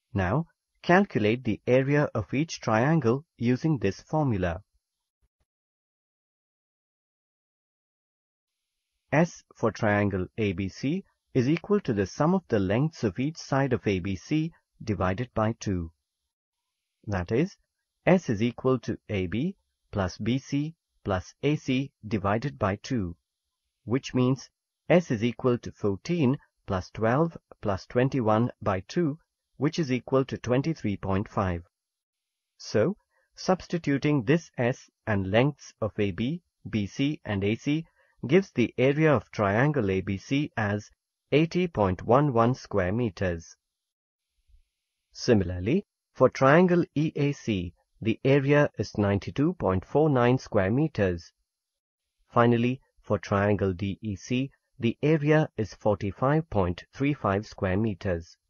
Now, calculate the area of each triangle using this formula. S for triangle ABC is equal to the sum of the lengths of each side of ABC divided by 2. That is, S is equal to AB plus BC plus AC divided by 2, which means S is equal to 14 plus 12 plus 21 by 2, which is equal to 23.5. So, substituting this S and lengths of AB, BC and AC gives the area of triangle ABC as 80.11 square meters. Similarly, for triangle EAC, the area is 92.49 square meters. Finally, for triangle DEC, the area is 45.35 square meters.